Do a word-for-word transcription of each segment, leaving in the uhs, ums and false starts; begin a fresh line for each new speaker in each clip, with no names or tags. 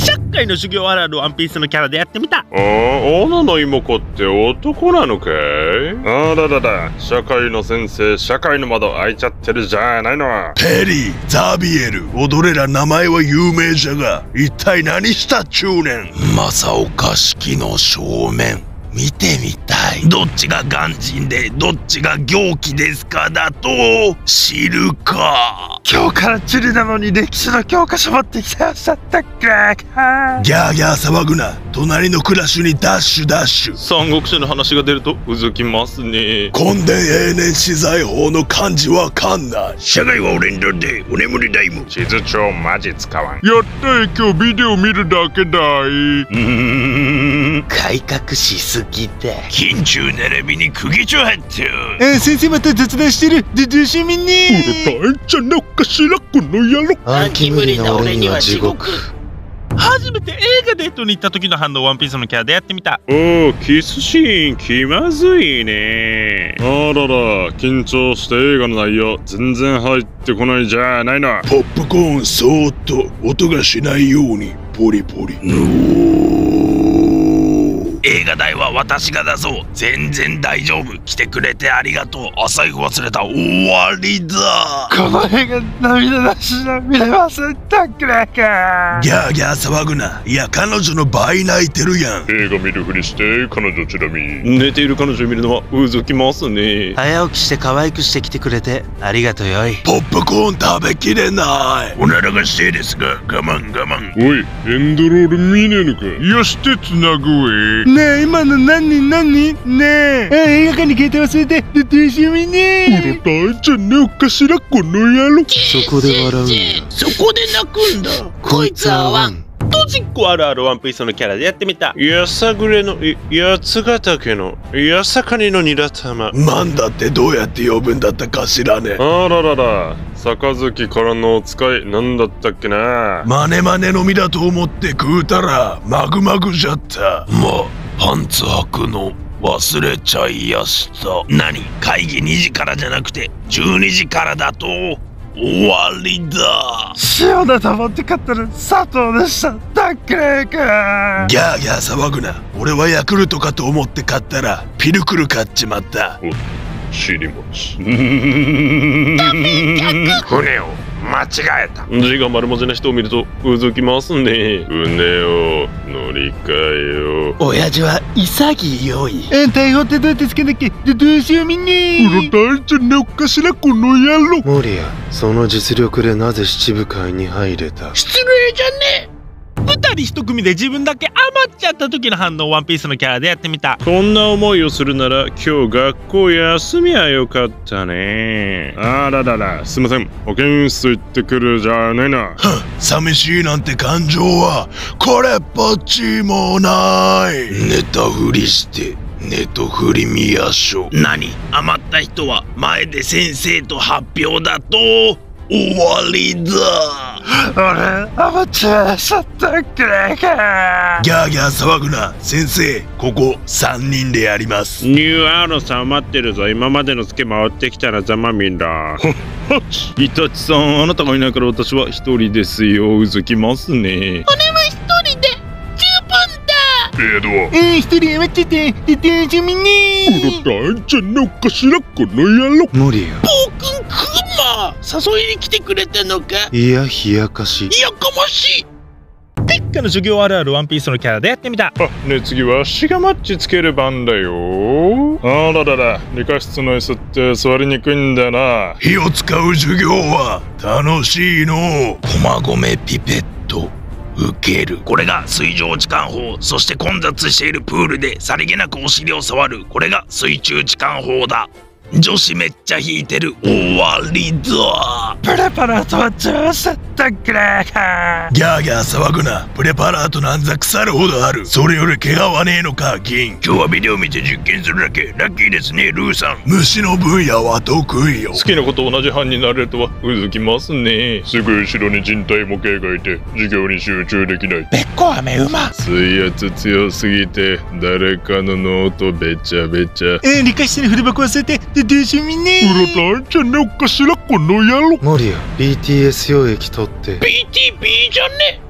社会の授業あるあるワンピースのキャラでやってみた。
ああ、斧の妹って男なのかい？あららら、社会の先生、社会の窓開いちゃってるじゃないの。
ペリー、ザビエル、踊れら名前は有名じゃが、一体何したっちゅうねん。正岡式の正面見てみたい。どっちが鑑真でどっちが行基ですかだと知るか。
今日から地理なのに歴史の教科書持ってきてらっしゃったっけ。
ギャーギャー騒ぐな。隣のクラスにダッシュダッシュ。
三国志の話が出るとうずきますね。
根伝永年資材法の漢字わかんない。社会は俺にとってお眠りタイム。
地図帳マジ使わん。
やったい、今日ビデオ見るだけだい。う
ーん、
改革しすぎだ。
緊中テレビに釘中入ってる。
えー、先生また雑談してる。でどうしようみんな。
うるさいじゃなかしらこの野郎。
秋無理な俺には地獄。
初めて映画デートに行った時の反応ワンピースのキャラでやってみた。
おお、キスシーン気まずいね。あらら、緊張して映画の内容全然入ってこないじゃないの。
ポップコーンそーっと音がしないようにポリポリ。映画代は私が出そう。全然大丈夫。来てくれてありがとう。あ、財布忘れた。終わりだ。
この映画涙出しな見れませんたっけか。
ギャーギャー騒ぐな。いや、彼女の倍泣いてるやん。
映画見るふりして彼女ちなみに寝ている彼女を見るのはうずきますね。
早起きして可愛くしてきてくれてありがとうよい。
ポップコーン食べきれない。おならがしてですが我慢我慢。
おい、エンドロール見ねえのか。よしてつなぐえ。
ねえ、今の何何ねえ。映画館に携帯忘れてでどうしようみんな。
うるさいじゃねおかしらこの野郎。
そこで笑うんだ。
そこで泣くんだ。
こいつはワン。
ドジっ子あるあるワンピースのキャラでやってみた。
やさぐれの八ヶ岳のやさかにのニラ玉。
なんだってどうやって呼ぶんだったか知らねえ。
あららら、杯からのお使いなんだったっけな。
マネマネの実だと思って食うたらマグマグじゃった。まあパンツ履くの忘れちゃいやした。何、会議にじからじゃなくてじゅうにじからだと終わりだ。
塩だと思って買ったら砂糖でした。だっけか。
ギャーギャー騒ぐな。俺はヤクルトかと思って買ったらピルクル買っちまった。
お、尻餅。船を間違えた。字が丸文字な人を見るとうずきますね。船を乗り換えよう。
親父は潔い。え、逮捕ってどうやってつけなきゃ。でどうしようみんな。
うるさいじゃねおかしらこの野郎。
モリア、その実力でなぜ七部会に入れた。
失礼じゃねえ。
二人一組で自分だけ余っちゃった時の反応ワンピースのキャラでやってみた。
こんな思いをするなら今日学校休みはよかったね。あららら、すいません、保健室行ってくるじゃねえな。
寂しいなんて感情はこれっぽっちもない。寝たふりしてネトフリミヤショ。何、余った人は前で先生と発表だと終わりだ。
俺余っちゃいしちゃったっけか。
ギャーギャー騒ぐな。先生、ここさんにんでやります。
ニューアーロさん待ってるぞ。今までのツケ回ってきたらざまみんだ。イタチさん、あなたがいないから私は一人ですよ。うずきますね。
俺は一人で十分だ。
レードは
えー、一人余っちゃってでどうしようみんな。
うるさいじゃねおかしらこの野郎。
モリア、
暴君クマ誘いに来てくれたのか。
いや冷やかし。
いやかましい。
テッカの授業あるあるワンピースのキャラでやってみた。
あ、ね、次はシガマッチつける番だよ。あららら、理科室の椅子って座りにくいんだな。
火を使う授業は楽しいの。駒込ピペット受ける。これが水上時間法。そして混雑しているプールでさりげなくお尻を触る。これが水中時間法だ。女子めっちゃ引いてる。終わりだ。
プレパラートは調子だったっけか。
ギャーギャー騒ぐな。プレパラートなんざ腐るほどある。それより怪我はねえのか、銀。今日はビデオ見て実験するだけ。ラッキーですね、ルーさん。虫の分野は得意よ。
好きなこと同じ班になれるとはうずきますね。すぐ後ろに人体模型がいて授業に集中できない。
べっこはめ馬。
水圧強すぎて誰かのノートべちゃべちゃ。
えー、理科室に筆箱忘れてでどうしようみんな。
うるさいじゃねおかしらこの野郎。
モリア、ビーティーエス 溶液取って。
ビーティービー じゃね。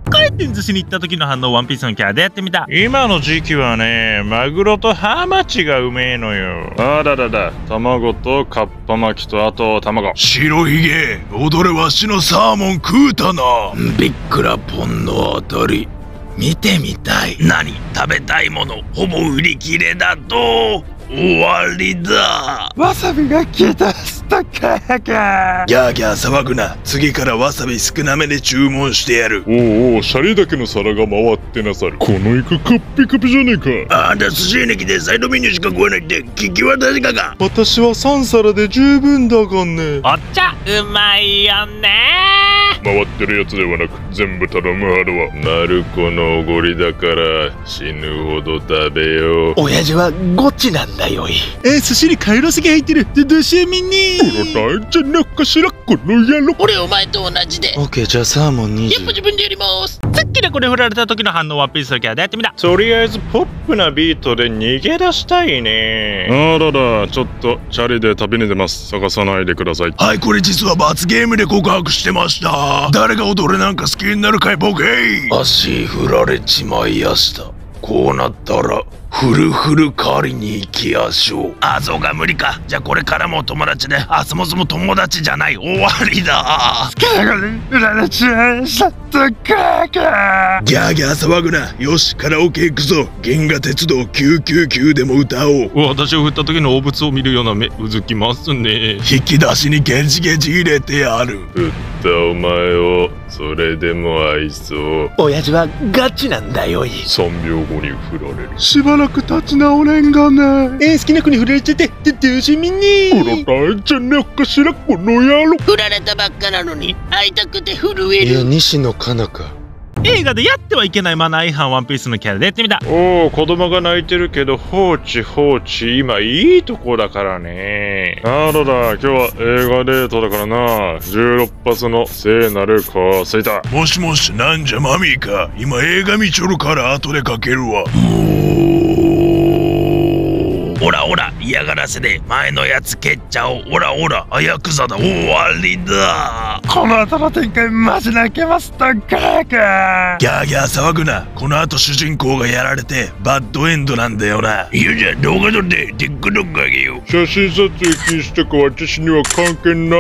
回転寿司に行った時の反応をワンピースのキャラでやってみた。
今の時期はね、マグロとハマチがうめえのよ。あららら、卵とカッパ巻きとあと卵。
白ひげ、踊れわしのサーモン食うたな。ビックラポンのあたり見てみたい。何食べたいものほぼ売り切れだと終わりだ。
わさびが消えたスタッカーか。
ギャーギャー騒ぐな。次からわさび少なめで注文してやる。
おうおう、シャリだけの皿が回ってなさる。このイカカッピカピじゃねえか。
あんた寿司屋に来てサイドメニューしか食わないって聞き渡しかか。
私はさん皿で十分だがね。
お茶うまいよね。
回ってるやつではなく全部頼む派はマルコのおごりだから死ぬほど食べよう。
親父はゴチなんだよい。
えー、寿司にカイロスギ入ってる。どどうしようみんに。
うろたいじゃなかしらこの野郎。
俺お前と同じで。
オッケー、じゃあサーモンにじゅう。
やっぱ自分でやります。
さっきでこれ振られた時の反応をワンピースのキャラでやってみた。
とりあえずポップなビートで逃げ出したいね。あらら、ちょっとチャリで旅に出ます。探さないでください。
はい、これ実は罰ゲームで告白してました。誰が踊れなんか好きになるかいボケ。足振られちまいやした。こうなったらフルフル狩りに行きやしょう。あ、そうか無理か。じゃあこれからも友達で、あ、そもそも友達じゃない。終わりだ。
好きな子に売られちゃいスタッカーか。
ギャーギャー騒ぐな。よし、カラオケ行くぞ。銀河鉄道きゅうきゅうきゅうでも歌おう。
私を振った時の汚物を見るような目うずきますね。
引き出しにゲジゲジ入れてやる。
振ったお前をそれでも愛そう。
親父はガチなんだよい。
さんびょうごに振られる。
しばらく立ち直れんがね。えー、好きな子に振られちゃってどどうしようみんに。
うろたいじゃなかしらこの野郎。
振られたばっかなのに会いたくて震え
いや、
る。
西野カナか。
映画でやってはいけないマナー違反ワンピースのキャラでやってみた。
おお、子供が泣いてるけど放置放置、今いいとこだからね。あらら、今日は映画デートだからな。じゅうろっ発の聖なる香水だ。
もしもし、なんじゃマミーか。今映画見ちょるから後でかけるわ。もうオラオラ、嫌がらせで前のやつ蹴っちゃおう。オラオラ、あやくざだ。終わりだ。
この後の展開マジ泣けますスタッカーか。
ギャーギャー騒ぐな。この後主人公がやられてバッドエンドなんだよな。いやじゃあ動画撮って TikTok あげよう。
写真撮影禁止とか私には関係ない。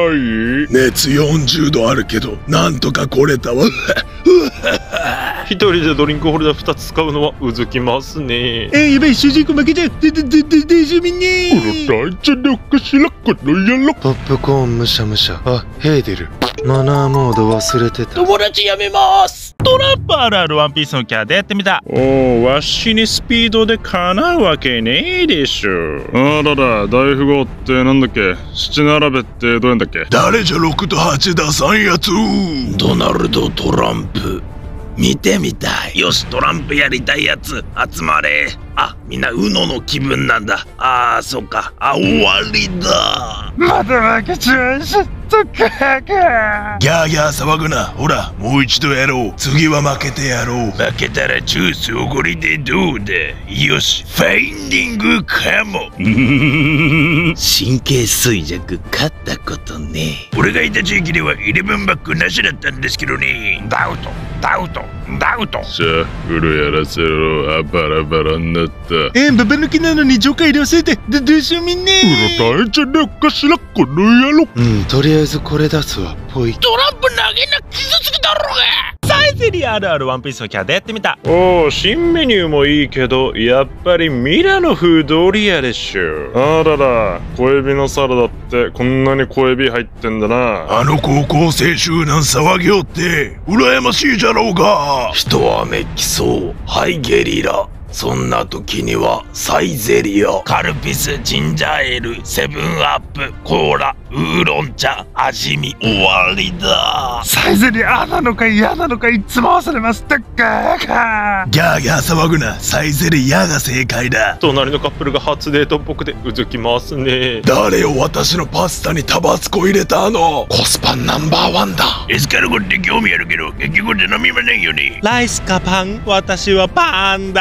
熱よんじゅうどあるけどなんとか来れたわ。
一人でドリンクホルダーふたつ使うのはうずきますね。
えー、やばい、主人公負けちゃう。でででででしょみんに。
うろたいじゃなかしらこの野郎。
ポップコーンむしゃむしゃ。あ、ヘーデル。マナーモード忘れてた。
友達やめます。
トランプあるあるワンピースのキャラでやってみた。
おお、わしにスピードでかなうわけねえでしょ。あらら、大富豪ってなんだっけ。七並べってどうやんだっけ。
誰じゃろくとはち出さんやつ。ドナルド・トランプ見てみたい。よし、トランプやりたいやつ集まれ。あ、みんなウノの気分なんだ。あー、そっか。あ、終わりだ。
また負けちゃいスタッカーか。
ギャーギャー騒ぐな。ほら、もう一度やろう。次は負けてやろう。負けたらジュースおごりでどうだ。よし、ファインディングかも。神経衰弱勝ったことね。俺がいた地域ではイレブンバックなしだったんですけどね。ダウト、ダウト、ダウト。
シャッフルやらせろ。あ、バラバラになった。
えー、ババ抜きなのにジョーカー入れ忘れてどどうしようみんに。
うろたいじゃなかしらこの野郎。
うん、とりあえずこれ出すわ。ぽい。
トランプ投げな傷つくだろうが。
サイゼリアあるあるワンピースのキャラでやってみた。
おお、新メニューもいいけどやっぱりミラノ風ドリアでしょ。あらら、小エビのサラダってこんなに小エビ入ってんだな。
あの高校生集団騒ぎよって羨ましいじゃろうが。人はめっきそう。はいゲリラ。そんな時にはサイゼリア、カルピス、ジンジャーエール、セブンアップ、コーラ、ウーロン茶、味見。終わりだ。
サイゼリアなのか嫌なのかいつも忘れますスタッカーか。
ギャーギャー騒ぐな。サイゼリアが正解だ。
隣のカップルが初デートっぽくてうずきますね。
誰よ私のパスタにタバスコ入れたの。コスパナンバーワンだ。エスカルゴって興味あるけど結局って飲みませんよね。
ライスかパン、私はパンだパン。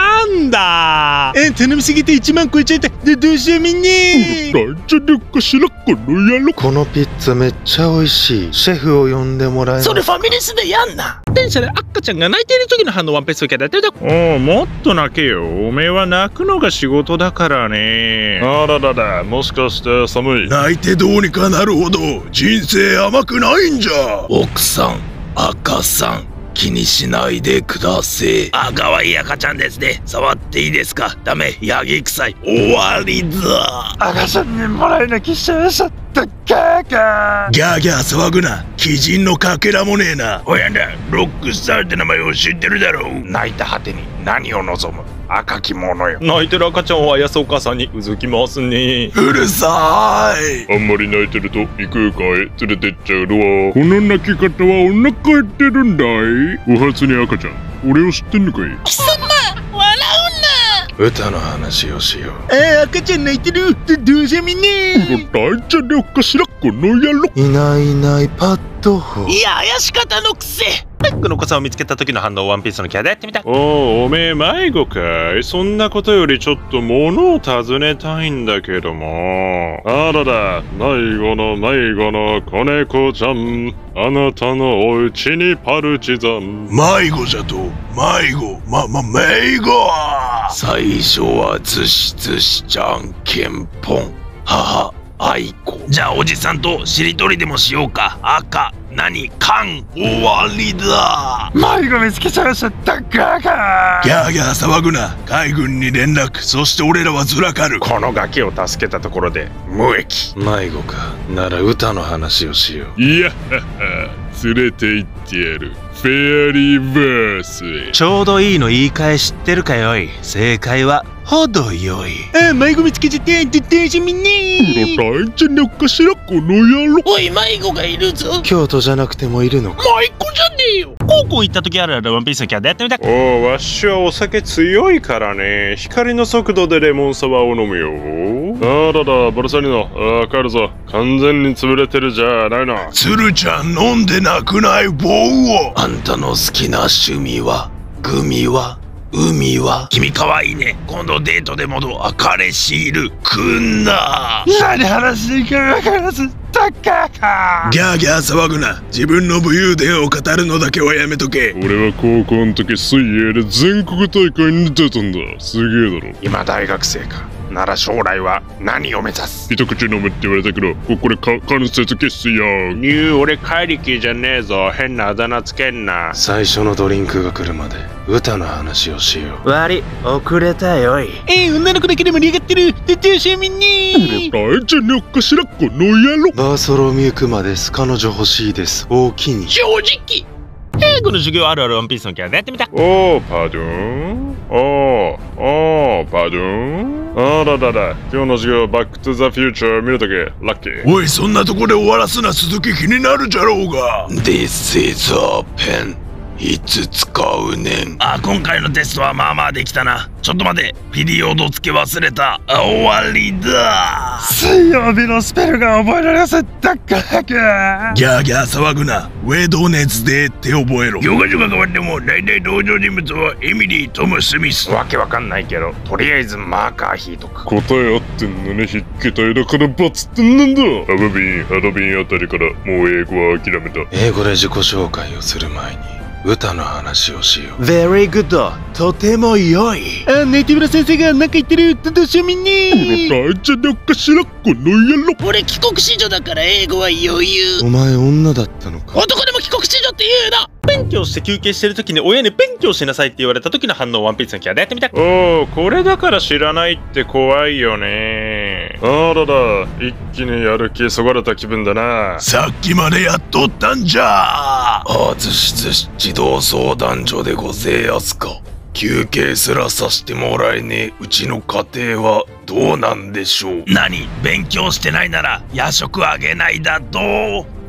なんだ
え、頼みすぎていちまん超えちゃった。で、どうしようみんな。
なんじゃねっかしらこの野郎。
このピッツァめっちゃ美味しい。シェフを呼んでもらえます
それファミレスでやんな。
電車で赤ちゃんが泣いている時の反応ワンピースのキャラやってみた。
おお、もっと泣けよ。おめえは泣くのが仕事だからね。あららら、もしかして寒い。
泣いてどうにかなるほど人生甘くないんじゃ。奥さん、赤さん、気にしないでください。あ、可愛い赤ちゃんですね。触っていいですか？ダメ、ヤギ臭い。終わりだ。
赤ちゃんにもらい泣きしちゃいました。ガーガー。
ギャーギャー騒ぐな。鬼人のかけらもねえな。おやんだ、ロックスターって名前を知ってるだろう。泣いた果てに何を望む？赤き者よ。
泣いてる赤ちゃんをあやすお母さんにうずきますね。
うるさーい。
あんまり泣いてると異空間へ連れてっちゃうのわ。この泣き方はお腹減ってるんだい。お初に赤ちゃん、俺を知ってんのかい？
貴様笑うな。
歌の話をしよう。
えー、赤ちゃん泣いてる。どどうしようみんな。
なんじゃねっかしらこの野郎。
いないいないパッドホ。
いや、怪し方のくせ。
ペックの子さんを見つけた時の反応ワンピースのキャラでやってみた。
おお、おめえ迷子かい？そんなことよりちょっと物を尋ねたいんだけども。あらら、迷子の迷子の子猫ちゃん、あなたのおうちにパルチザン。
迷子じゃと。迷子、ま、ま、迷子。最初はずしずしじゃんけんぽん。母、愛子。じゃあおじさんとしりとりでもしようか。赤、何、かん、終わりだ。
迷子見つけちゃいました。ガーガー。
ギャーギャー騒ぐな。海軍に連絡。そして俺らはずらかる。
このガキを助けたところで無益。
迷子か。なら歌の話をしよう。
いやはは、連れて行ってやる。フェアリーバースへ。
ちょうどいいの言い換え知ってるかよい。正解は程よい。
あ、迷子見つけちゃって。どどうしようみんな。
なんじゃねっかしらこの野郎。
おい、迷子がいるぞ。
京都じゃなくてもいるのか。
迷子じゃねえよ。
高校行った時あるあるワンピースのキャラでやってみた。
おお、わしはお酒強いからね。光の速度でレモンサワーを飲むよ。あらら、バルサリノ、あー帰るぞ。完全に潰れてるじゃないな。
鶴ちゃん飲んでなくない棒を。あんたの好きな趣味は、グミは、海は。君かわいいね。今度デートでもどう？あ、彼氏いる。くんな。
何話していいか分からず。タッカーか。
ギャーギャー騒ぐな。自分の武勇伝を語るのだけはやめとけ。
俺は高校の時水泳で全国大会に出たんだ。すげえだろ。今大学生か。なら将来は何を目指す？一口飲むって言われたけど、ここでか関節キスやん。ニュー、俺怪力じゃねえぞ。変なあだ名つけんな。
最初のドリンクが来るまで歌の話をしよう。
悪い、遅れたよい。
えー、女の子だけで盛り上がってる。どどうしようみんな。
なんじゃねっかしらこの野郎。
バーソロミュークマです。彼女欲しいです。大きに。
正直。
英語の授業あるあるワンピースのキャラでやってみた。
おー、パドゥン。おー、おー、パドゥン。あららら、今日の授業バックトゥザフューチャー見るとき、ラッキー。
おい、そんなとこで終わらすな。続き気になるじゃろうが。This is a pen。いつ使うねん。あ、今回のテストはまあまあできたな。ちょっと待て、ピリオドつけ忘れた。あ、終わりだ。
水曜日のスペルが覚えられません。タッカーか。
ギャーギャー騒ぐな。ウェドネズデーって覚えろ。教科書が変わっても大体登場人物はエミリー・トム・スミス。
わけわかんないけど、とりあえずマーカー引いとく。答え合ってんのね、筆記体だからバツってなんだ。ハブビン、ハドビンあたりからもう英語は諦めた。
英語で自己紹介をする前に歌の話をしよう。
Very good。とても良い。
あ、ネイティブの先生が何か言ってる。どどうしようみんな。
なんじゃねっかしらこの野郎。
俺帰国子女だから英語は余裕。
お前女だったのか。
男でも帰国子女って言うな。
勉強して休憩してる時に親に勉強しなさいって言われた時の反応ワンピースのキャラでやってみた。
おお、これだから知らないって怖いよね。あらら、一気にやる気そがれた気分だな。
さっきまでやっとったんじゃ。あ、ずしずし児童相談所でごぜえやすか。休憩すらさしてもらえねえうちの家庭はどうなんでしょう。何、勉強してないなら夜食あげないだと。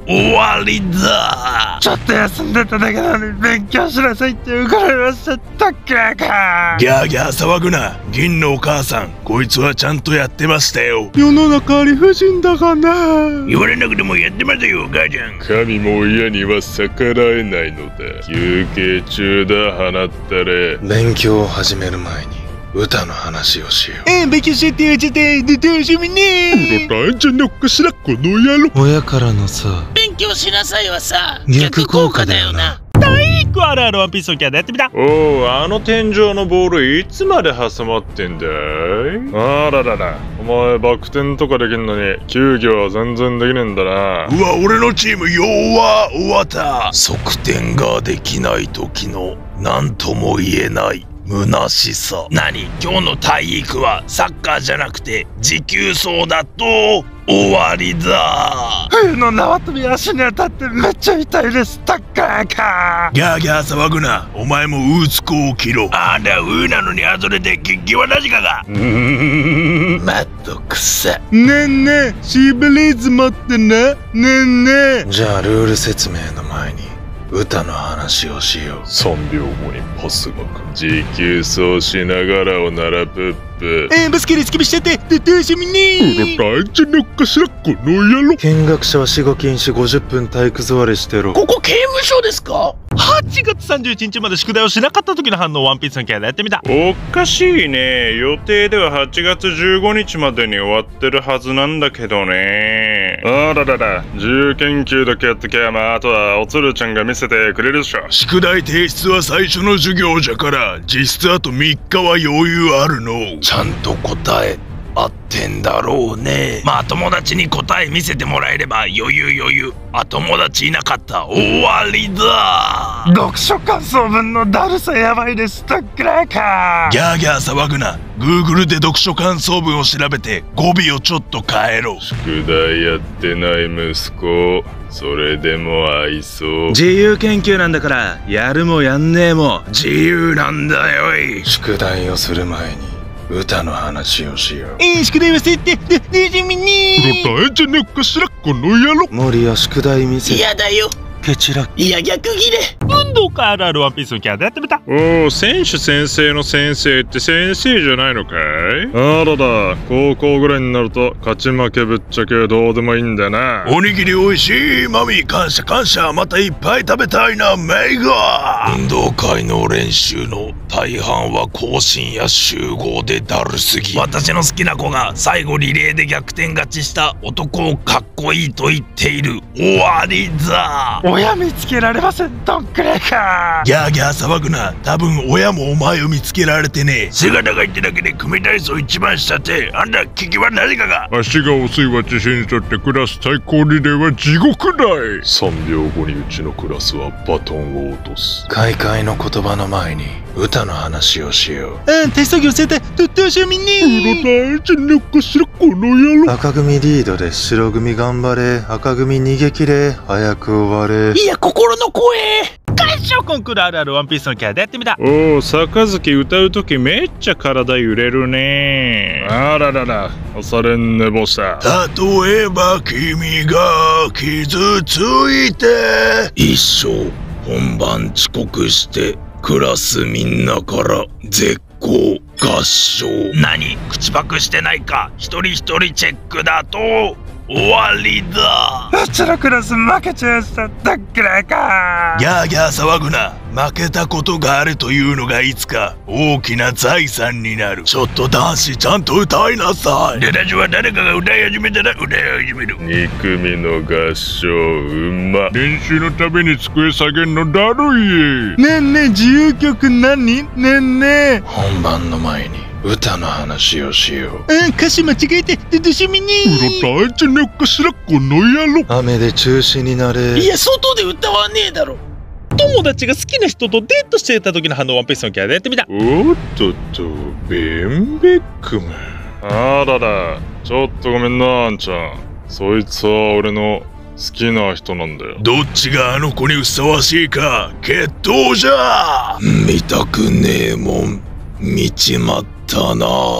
終わりだ。
ちょっと休んでただけなのに勉強しなさいって言うから言わせたっけか。
ギャーギャー騒ぐな。銀のお母さん、こいつはちゃんとやってましたよ。
世の中理不尽だがな。
言われなくてもやってましたよ、お母ちゃん。
神も親には逆らえないのだ。休憩中だ、放ったれ。
勉強を始める前に歌の話をしよう。
えー、勉強しって言われちゃって、で、楽しみね。
うろたえじゃねっかしら、この野郎。
親からのさ、
勉強しなさいはさ、
逆効果だよな。
クあるあるワンピースのキャラやってみた。
おお、あの天井のボールいつまで挟まってんだい。あららら、お前バク転とかできんのに球技は全然できねえんだな。
うわ、俺のチーム弱終わった。側転ができない時の何とも言えない虚しさ。何、今日の体育はサッカーじゃなくて持久走だと。終わりだ。
冬の縄跳び足に当たってめっちゃ痛いです。タッカーか。
ギャーギャー騒ぐな。お前もウーツコを切ろ。あんた冬なのに外れて結局は何かが。まっとくさ。
ねえねえ、シーブリーズ持ってな。ねえねえ。
じゃあルール説明の前に歌の話をしよう。
さんびょうごにパスが来る。持久走しながらおならプップ。
えー、バスケでスキップしちゃって、で、楽しみ
う
ね。
ろたえじゃねっかしら、この野郎。
見学者は死後禁止ごじゅっぷん体育座りしてろ。
ここ刑務所ですか？
はちがつさんじゅういちにちまで宿題をしなかった時の反応ワンピースのキャラやってみた。
おかしいね。予定でははちがつじゅうごにちまでに終わってるはずなんだけどね。あららら、自由研究だけやってきゃ、まああとはおつるちゃんが見せてくれるでしょ。
宿題提出は最初の授業じゃから、実質あとみっかは余裕あるの。ちゃんと答え合ってんだろうね。まあ友達に答え見せてもらえれば余裕余裕。あ、友達いなかった。終わりだ。
読書感想文のだるさやばいです。タックラーか。
ギャーギャー騒ぐな。Google で読書感想文を調べて語尾をちょっと変えろ。
宿題やってない息子、それでも愛想。
自由研究なんだからやるもやんねえも
自由なんだよい。
宿題をする前に歌の話をしよう。
えー、宿題忘れて、で、楽しみね。
うろたえじゃねっかしら、この野郎。
森谷宿題見せ。
嫌だよ。
ケチラ。
いや、逆ギレ。
運動会あるあるワンピースのキャラやってみた。
おお、選手先生の先生って先生じゃないのかい。あらだ、高校ぐらいになると勝ち負けぶっちゃけどうでもいいんだな。
おにぎりおいしい。マミ感謝感謝。またいっぱい食べたいな。メイガ。運動会の練習の大半は更新や集合でだるすぎ。私の好きな子が最後リレーで逆転勝ちした男をかっこいいと言っている。終わりだ。
親見つけられません。どんくらいか。
ギャーギャー騒ぐな。多分親もお前を見つけられてね。背が高いってだけで組体操一番下って、あんた聞きは何かが。
足が遅いは自信にとってクラス最高リレーは地獄だい。さんびょうごにうちのクラスはバトンを落とす。
開会の言葉の前に歌の話をしよ
うん、テスト業忘れて、で、楽しみ
うろ
ね。
たえじゃねっかしら、この野
う。
郎。
赤組リードで白組頑張れ。赤組逃げ切れ。早く終われ。
いや、心の声。
合唱コンクールあるあるワンピースのキャラやってみた。
おお、杯歌うときめっちゃ体揺れるね。あららら、朝練寝坊した。
例えば君が傷ついて一生本番遅刻してクラスみんなから絶好合唱。何、口パクしてないか一人一人チェックだと終わりだ。
うちのクラス負けちゃいました。どんくらいか。
ギャーギャー騒ぐな。負けたことがあるというのがいつか大きな財産になる。ちょっと男子ちゃんと歌いなさい。レラジは誰かが歌い始めたら歌い始める。
に組の合唱うま。練習のために机下げんのだるい。
ねえねえ、自由曲何？ねえねえ。
本番の前に歌の話をしよう。
うん、歌詞間違えて、で、楽しみね。
うろたえじゃねっかしら、この野郎。
雨で中止になれ。
いや、外で歌わねえだろ。
友達が好きな人とデートしてた時の反応ワンピースのキャラやってみた。
おっとっと、ベンベックム。あらら、ちょっとごめんな、あんちゃん。そいつは俺の好きな人なんだよ。
どっちがあの子にふさわしいか決闘じゃ。見たくねえもん見ちまったな。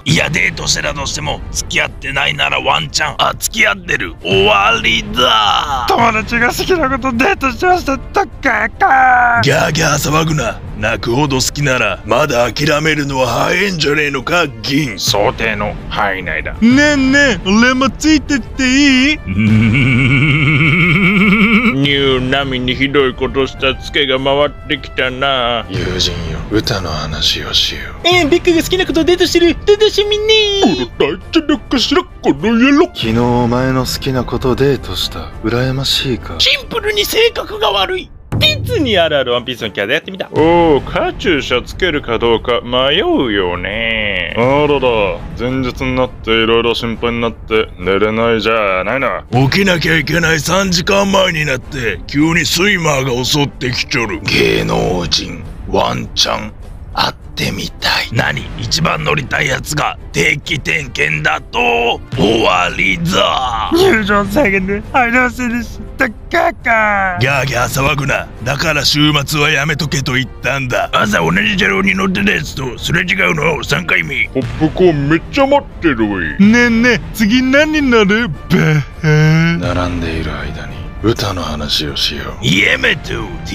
いやデートしてたとしても付き合ってないならワンチャン、あ付き合ってる、終わりだ。
友達が好きなことデートしましたとかか。
ギャーギャー騒ぐな。泣くほど好きならまだ諦めるのは早いんじゃねえのか銀。
想定の範囲内だ。
ねえねえ、俺もついてっていい？
ニューナミにひどいことしたツケが回ってきたな。
友人よ、歌の話をしよう。
えー、ベックが好きなことデートしてる。楽しみね。
大事なかしらこの野郎。
昨日お前の好きなことデートした。羨ましいか。
シンプルに性格が悪い。
ディズニーあるあるワンピースのキャラでやってみた。
おお、カチューシャつけるかどうか迷うよね。あらら、前日になっていろいろ心配になって寝れないじゃないな。
起きなきゃいけないさんじかんまえになって急にスイマーが襲ってきちょる。芸能人ワンチャン会ってみたい。何、一番乗りたいやつが定期点検だと終わりだ。
入場制限で入れませんでしたかか。
ギャーギャー騒ぐな。だから週末はやめとけと言ったんだ。朝同じ車両に乗ってたやつとすれ違うのさんかいめ。
ポップコーンめっちゃ待ってるわい。
ねえねえ、次何になる？べー。
並んでいる間に歌の話をしよう。
やめと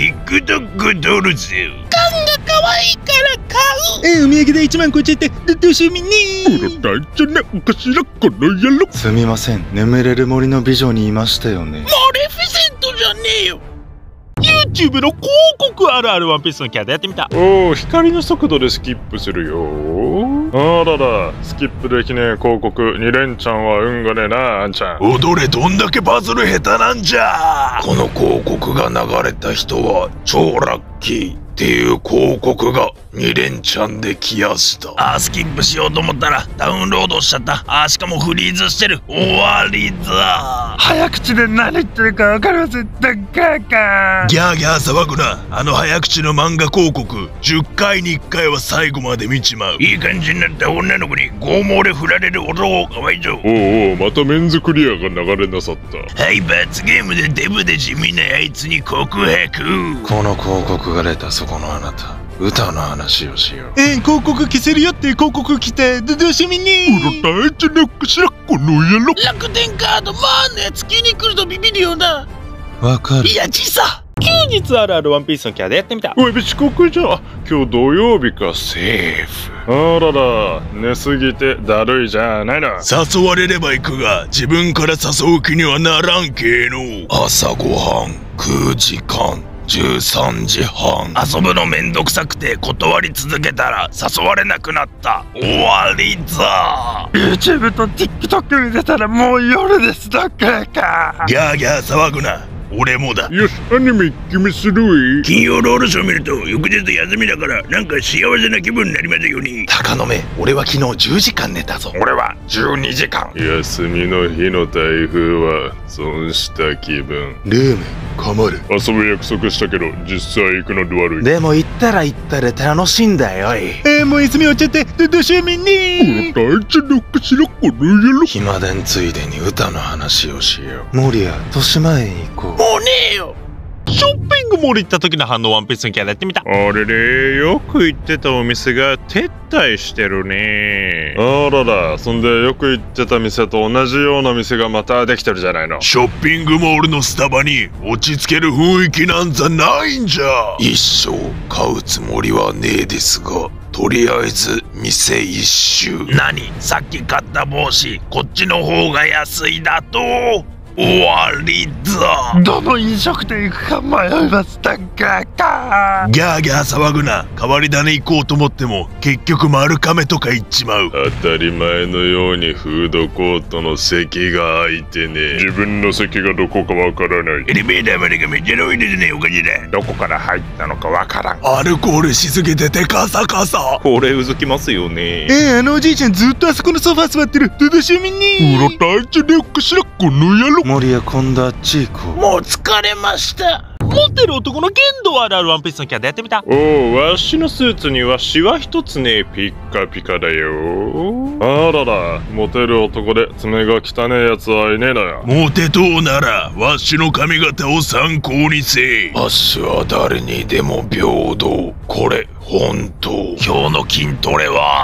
TikTok 撮るぜ。
可愛いから買う。
えー、お土産でいちまん超えちゃって楽しみね。
大事なかしらこの野郎。
すみません、眠れる森の美女にいましたよね。
マレフィセントじゃねえよ。
YouTube の広告あるあるワンピースのキャラでやってみた。
おお、光の速度でスキップするよ。あらら、スキップできねえ広告に連チャンは運がねえな。あんちゃん
踊れ、どんだけパズル下手なんじゃ。この広告が流れた人は超ラッキーっていう広告がに連チャンで来やした。あー、スキップしようと思ったらダウンロードしちゃった。あー、しかもフリーズしてる。終わりだ。
早口で何言ってるか分かりませんとかか。
ギャーギャー騒ぐな。あの早口の漫画広告じゅっかいにいっかいは最後まで見ちまう。いい感じになった女の子に拷問で振られる男かわいそう。
おうおう、またメンズクリアが流れなさった。
はい、罰ゲームでデブで地味なあいつに告白。
この広告が出たそこのあなた、歌の話をしよう。
えー、広告消せるよって広告来た。楽しみね。
大事なかしらこの野郎。
楽天カードマーのやつ気に来るとビビるよな。
わかる。
いやちさ。
休日あるあるワンピースのキャラでやってみた。
おい、遅刻じゃん。あ、今日土曜日か。セーフ。あらら、寝すぎてだるいじゃないな。
誘われれば行くが自分から誘う気にはならんけの。朝ごはん食う時間じゅうさんじはん。遊ぶのめんどくさくて断り続けたら誘われなくなった。終わりだ。
YouTube と TikTok に出たらもう夜ですとかか。
ギャーギャー騒ぐな。俺もだ。
よし、アニメ一気見するい。
金曜ロードショー見ると翌日休みだからなんか幸せな気分になりますように。
鷹の目、俺は昨日じゅうじかん寝たぞ。
俺はじゅうにじかん。休みの日の台風は損した気分。
ルームこもる。
遊ぶ約束したけど実際行くので悪い。
でも行ったら行ったで楽しいんだよ。い
えー、もう休み終わっちゃって楽しみね。
大事なかしらこの野郎。
暇伝ついでに歌の話をしよう。守谷、豊島園行こう。
もうねえよ。
ショッピングモール行った時の反応ワンピースのキャラやってみた。
あれれ、よく行ってたお店が撤退してるね。あらら、そんでよく行ってた店と同じような店がまたできてるじゃないの。
ショッピングモールのスタバに落ち着ける雰囲気なんざないんじゃ。一生買うつもりはねえですがとりあえず店一周。何、さっき買った帽子こっちの方が安いだと終わりだ。
どの飲食店行くか迷いますとかか。
ギャーギャー騒ぐな。変わり種行こうと思っても結局丸亀とか行っちまう。
当たり前のようにフードコートの席が空いてね。自分の席がどこかわからない。
エレベーターまでがめっちゃ遠いですね。おかげで
どこから入ったのかわからん。
アルコールしすぎててカサカサ。
これうずきますよね。
えー、あのおじいちゃんずっとあそこのソファー座ってる。楽しみね。
うろたいちでかしらこの野郎。
守谷、今度あっち行こう。
もう疲れました。
持ってる男の剣道あるあるワンピースのキャラやってみた。
おお、わしのスーツにはシワ一つね。ピッカピカだよ。あらら、モテる男で爪が汚ねえやつはいねえのよ。
モテとうならわっしの髪型を参考にせ。わっしは誰にでも平等。これ本当。今日の筋トレは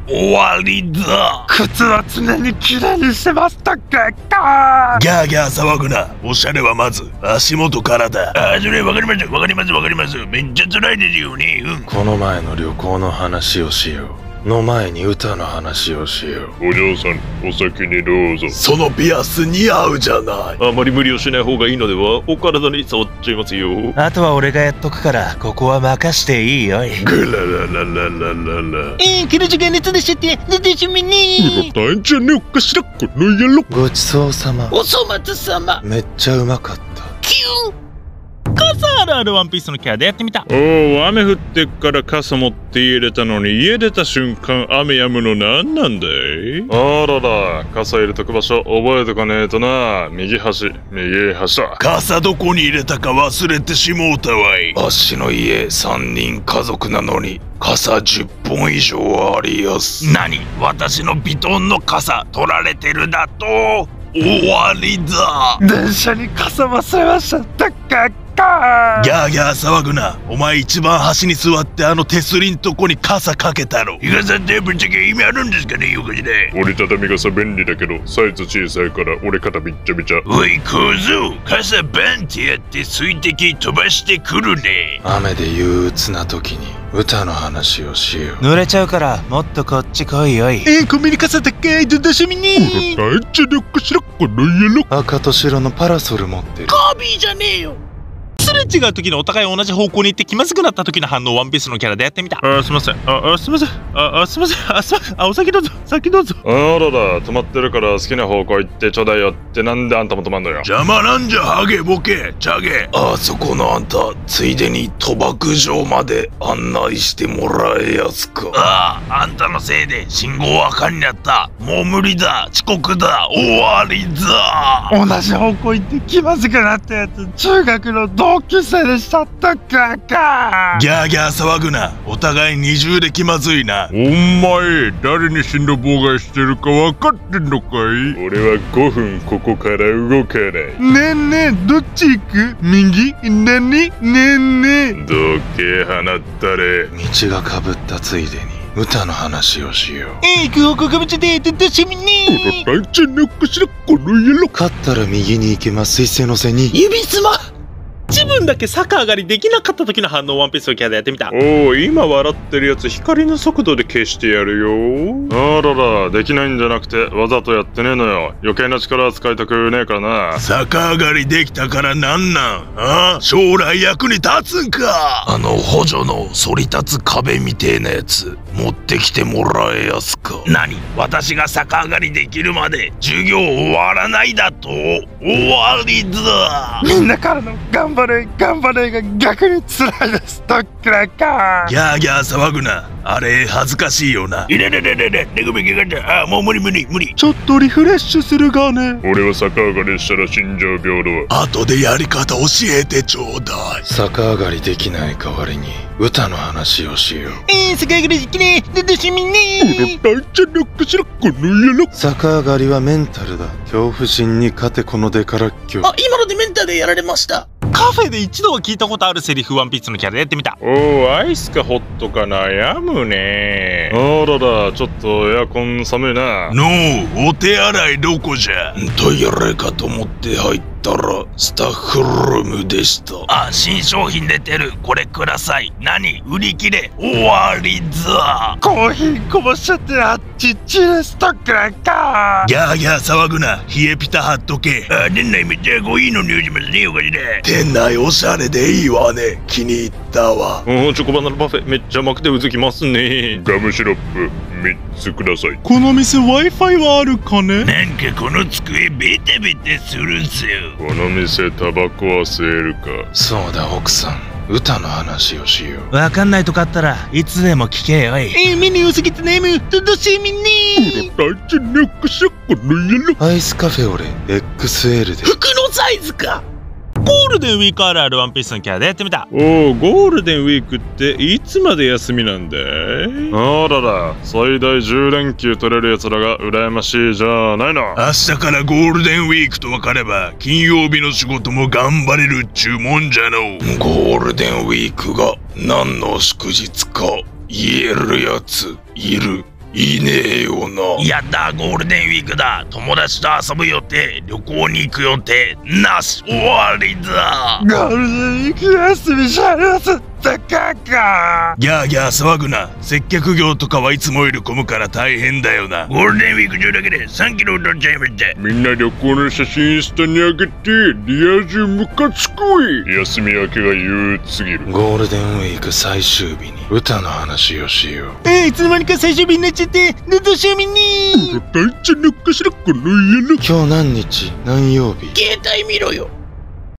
終わりだ。
靴は常にきれいにしてますとか。
ギャーギャー騒ぐな。おしゃれはまず足元からだ。ああ、それわかりますわかりますわかります。めっちゃ辛いですよね。うん。
この前の旅行の話をしよう。の前に歌の話をしよう。
お嬢さん、お先にどうぞ。
そのピアス似合うじゃない。
あまり無理をしない方がいいのでは。お体に触っちゃいますよ。
あとは俺がやっとくからここは任していいよい。
ぐららららららら。
えー、彼女が熱出しちゃって出てしみに。
うろたいんじゃねえかしら、この野郎。
ごちそうさま。
お粗末様。
めっちゃうまかった。
キュン。
傘あるあるワンピースのキャラでやってみた。
おお、雨降ってっから傘持って家出たのに家出た瞬間雨止むのなんなんだい。あらら、傘入れとく場所覚えとかねえとな。右端、右端だ。
傘どこに入れたか忘れてしもうたわい。あっしの家さんにん家族なのに傘じゅっぽん以上ありやす。何、私のビトンの傘取られてるだと。終わりだ。
電車に傘忘れましたとか。
ギャーギャー騒ぐな。お前一番端に座ってあの手すりんとこに傘かけたろ。日傘ってぶっちゃけ意味あるんですかね、よくしね。
折りたたみ傘便利だけどサイズ小さいから折れ方びっちゃびちゃ。
おい小僧、傘バンってやって水滴飛ばしてくるね。
雨で憂鬱な時に歌の話をしよう。
濡れちゃうからもっとこっち来いよい。
えー、コンビニ傘高い楽しみに。
うろたいんじゃねえかしら、この野郎。
赤と白のパラソル持ってる。
カービィじゃねえよ。
すれ違う時にお互い同じ方向に行って気まずくなった時の反応をワンピースのキャラでやってみた。
あ、すいません。あ、あすいません。あ、あすいません。あ、すいません。あ、お先どうぞ。先どうぞ。あらら、止まってるから好きな方向行ってちょうだいよってなんであんたも止まんのよ。
邪魔なんじゃハゲボケチャゲ。あそこのあんたついでに賭博場まで案内してもらえやすか。ああ、あんたのせいで信号赤になった。もう無理だ、遅刻だ、終わりだ。
同じ方向行って気まずくなったやつ中学の同級生でしたとかか。
ギャーギャー騒ぐな。お互い二重で気まずいな。
お前、誰に進路妨害してるか分かってんのかい。俺はごふんここから動かない。
ねえねえ、どっち行く？右？何？ねえねえ。
どけ放ったれ。
道がかぶったついでに歌の話をしよう。
えー、空港かぶっちゃって楽しみに。
うろたいんじゃねえかしら、この野郎。
勝ったら右に行けます彗星の背に。
指すま。
自分だけ逆上がりできなかった時の反応をワンピースのキャラでやってみた。
おお、今笑ってるやつ光の速度で消してやるよ。あらら、できないんじゃなくてわざとやってねえのよ。余計な力使いたくねえからな。
逆上がりできたからなんなん？ああ、将来役に立つんか。あの補助の反り立つ壁みてえなやつ持ってきてもらえやすか。何？私が逆上がりできるまで授業終わらないだと？終わりだ。
みんなからの頑張れ頑張れが逆に辛いですとかか。
ギャーギャー騒ぐな。あれ恥ずかしいよな。いれれれれれ、寝首がった。あ、もう無理無理無理。
ちょっとリフレッシュするがね。
俺は逆上がりしたら死んじゃう病だわ。
後でやり方教えてちょうだい。
逆上がりできない代わりに歌の話をしよう。
えー、逆上がりできねえ楽しみに。
うろたいんじゃねえかしら、この野郎。
逆上がりはメンタルだ。恐怖心に勝てこのデカラッキョ。
あ、今のでメンタでやられました。
カフェで一度は聞いたことあるセリフワンピースのキャラでやってみた。
おお、アイスかホットか悩むね。あらら、ちょっとエアコン寒いな。
のう、お手洗いどこじゃ。トイレかと思って入ったらスタッフルームでした。あ、新商品出てる。これください。何？売り切れ。終わりだ。
コーヒーこぼしちゃってあっちっちですとかか。
ギャーギャー騒ぐな。冷えピタ貼っとけ。あ、店内めっちゃコーヒーの匂いしますね、おかしで。店内おしゃれでいいわね。気に入ったわ。
おお、チョコバナナパフェめっちゃ甘くてうずきますね。ガムシロップみっつください。
この店 Wi-Fi はあるかね。
なんかこの机ベタベタするんすよ。
この店タバコは吸えるか。
そうだ奥さん、歌の話をしよう。
わかんないとかあったらいつでも聞けよい。
えー、メニューすぎてネーム楽しみに。
うろたいんじゃねえかしら、この野郎。
アイスカフェオレ エックスエル で。
服のサイズか。
ゴールデンウィークあるあるワンピースのキャラでやってみた。
おお、ゴールデンウィークっていつまで休みなんだい。あらら、最大じゅうれんきゅう取れるやつらが羨ましいじゃないの。
明日からゴールデンウィークと分かれば金曜日の仕事も頑張れるっちゅうもんじゃの。ゴールデンウィークが何の祝日か言えるやついるいねえよな。やだ、ゴールデンウィークだ。友達と遊ぶ予定、旅行に行く予定なし。終わりだ。
ゴールデンウィーク休みじゃありませんったか。
ギャーギャー騒ぐな。接客業とかはいつもより混むから大変だよな。ゴールデンウィーク中だけでさんキロ太っちゃいました。
みんな旅行の写真インスタに上げてリア充ムカつくい。休み明けが憂鬱すぎる。
ゴールデンウィーク最終日に歌の話をしよう。
えー、いつの間にか最終日になっちゃってどうしようみんな。
大ちゃんのかしらこの家の。
今日何日何曜日。
携帯見ろよ。